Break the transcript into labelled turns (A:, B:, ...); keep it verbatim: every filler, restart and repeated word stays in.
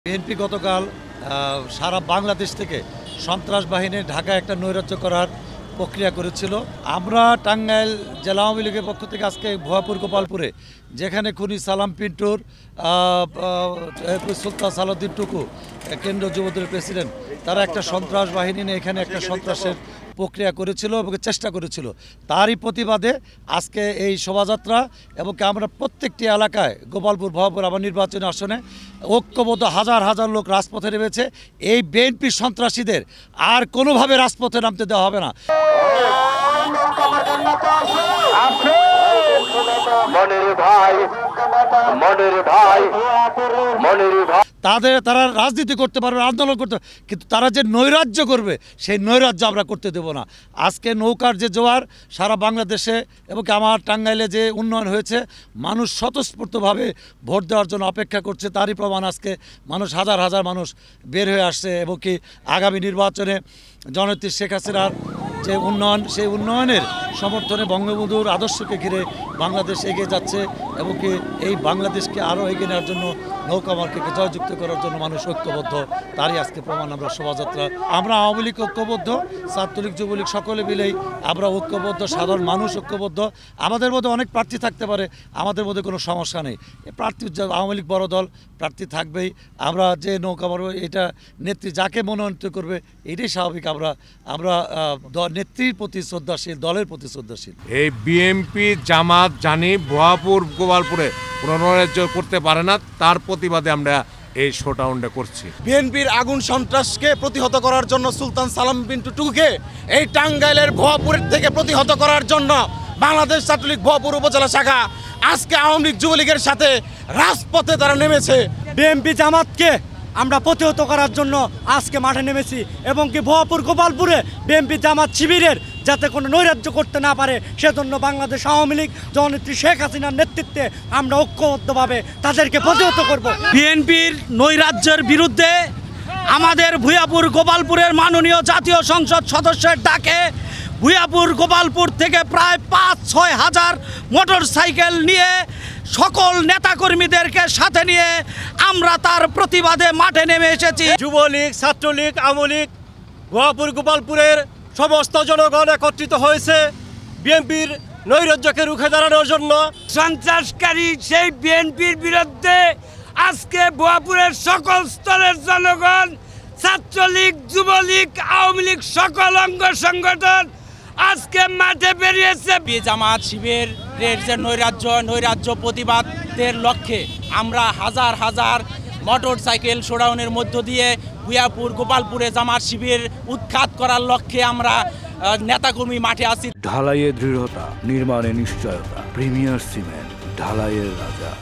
A: BNP গতকাল সারা বাংলাদেশ থেকে সন্ত্রাস বাহিনী ঢাকা একটা নৈরাজ্য করার প্রক্রিয়া করেছিল। আমরা টাঙ্গাইল জেলা আওয়ামী লীগের পক্ষ থেকে আজকে ভুয়াপুর গোপালপুরে যেখানে খুনি সালাম পিন্টুর সুলতান সালাউদ্দিন টুকু কেন্দ্রীয় যুবদলের প্রেসিডেন্ট তারা একটা সন্ত্রাস বাহিনী নিয়ে এখানে একটা সন্ত্রাসের প্রক্রিয়া করেছিল এবং চেষ্টা করেছিল। তারই প্রতিবাদে আজকে এই শোভাযাত্রা এবং আমরা প্রত্যেকটি এলাকায় গোপালপুর ভুয়াপুর আবার নির্বাচনী আসনে ঐক্যবদ্ধ হাজার হাজার লোক রাজপথে নেমেছে। এই বিএনপি সন্ত্রাসীদের আর কোনোভাবে রাজপথে নামতে দেওয়া হবে না। তাদের তারা রাজনীতি করতে পারবে, আন্দোলন করতে, কিন্তু তারা যে নৈরাজ্য করবে সেই নৈরাজ্য আমরা করতে দেব না। আজকে নৌকার যে জোয়ার সারা বাংলাদেশে এবং আমার টাঙ্গাইলে যে উন্নয়ন হয়েছে, মানুষ স্বতঃস্ফূর্তভাবে ভোট দেওয়ার জন্য অপেক্ষা করছে। তারই প্রমাণ আজকে মানুষ হাজার হাজার মানুষ বের হয়ে আসছে এবং কি আগামী নির্বাচনে জননেত্রী শেখ হাসিনার যে উন্নয়ন, সেই উন্নয়নের সমর্থনে বঙ্গবন্ধুর আদর্শকে ঘিরে বাংলাদেশ এগিয়ে যাচ্ছে এবং কি এই বাংলাদেশকে আরও এগিয়ে নেওয়ার জন্য নৌকা মার্কেটকে জয়যুক্ত করার জন্য মানুষ ঐক্যবদ্ধ। তারই আজকে প্রমাণ আমরা শোভাযাত্রা। আমরা আওয়ামী লীগ ঐক্যবদ্ধ, ছাত্রলীগ যুবলীগ সকলে মিলেই আমরা ঐক্যবদ্ধ, সাধারণ মানুষ ঐক্যবদ্ধ। আমাদের মধ্যে অনেক প্রার্থী থাকতে পারে, আমাদের মধ্যে কোনো সমস্যা নেই। প্রার্থী আওয়ামী লীগ বড় দল, প্রার্থী থাকবেই। আমরা যে নৌকা মারব এটা নেত্রী যাকে মনোনীত করবে এটাই স্বাভাবিক। আমরা আমরা নেত্রীর প্রতি শ্রদ্ধাশীল, দলের প্রতি শ্রদ্ধাশীল।
B: এই বিএনপি জামাত জানি ভুয়াপুর গোপালপুরে পুনরাজ্য করতে পারে না, তার প্রতিবাদে আমরা এই শোডাউনটা করছি।
C: বিএনপির আগুন সন্ত্রাসকে প্রতিহত করার জন্য সুলতান সালাম পিন্টু টুকুকে এই টাঙ্গাইলের ভুয়াপুরের থেকে প্রতিহত করার জন্য বাংলাদেশ ছাত্রলীগ ভুয়াপুর উপজেলা শাখা আজকে আওয়ামী লীগ যুবলীগের সাথে রাজপথে তারা নেমেছে।
D: বিএনপি জামাতকে আমরা প্রতিহত করার জন্য আজকে মাঠে নেমেছি এবং কি ভুয়াপুর গোপালপুরে বিএনপি জামাত শিবিরের যাতে কোনো নৈরাজ্য করতে না পারে সেজন্য বাংলাদেশ আওয়ামী লীগ জননেত্রী শেখ হাসিনার নেতৃত্বে আমরা ঐক্যবদ্ধভাবে তাদেরকে প্রতিহত করব।
E: বিএনপির নৈরাজ্যের বিরুদ্ধে আমাদের ভুয়াপুর গোপালপুরের মাননীয় জাতীয় সংসদ সদস্যের ডাকে ভুয়াপুর গোপালপুর থেকে প্রায় পাঁচ ছয় হাজার মোটর সাইকেল নিয়ে সকল নেতাকর্মীদেরকে সাথে নিয়ে আমরা তার প্রতিবাদে মাঠে নেমে এসেছি।
D: যুবলীগ, ছাত্রলীগ, আওয়ামী লীগ ভুয়াপুর গোপালপুরের সমস্ত জনগণ একত্রিত হয়েছে বিএনপির নৈরাজ্যকে রুখে দাঁড়ানোর জন্য।
E: সন্ত্রাসকারী সেই বিএনপির বিরুদ্ধে আজকে ভুয়াপুরের সকল স্তরের জনগণ, ছাত্রলীগ, যুবলীগ, আওয়ামী লীগ সকল অঙ্গ সংগঠন আজকে মাঠে বেরিয়েছে। জামাত শিবিরের যে নৈরাজ্য নৈরাজ্য প্রতিবাদের লক্ষ্যে আমরা হাজার হাজার মোটর সাইকেল শোডাউনের মধ্য দিয়ে ভুয়াপুর গোপালপুরে জামাত শিবির উৎখাত করার লক্ষ্যে আমরা নেতাকর্মী মাঠে আছি।
F: ঢালাইয়ের দৃঢ়তা, নির্মাণে নিশ্চয়তা, প্রিমিয়ার সিমেন্ট, ঢালাইয়ের রাজা।